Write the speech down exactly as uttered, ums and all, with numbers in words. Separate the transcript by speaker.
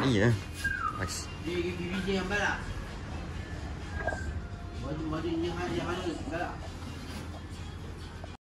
Speaker 1: Iya. Nice.
Speaker 2: Dia pergi biji yang balak. Baju baju yang yang mana? Balak.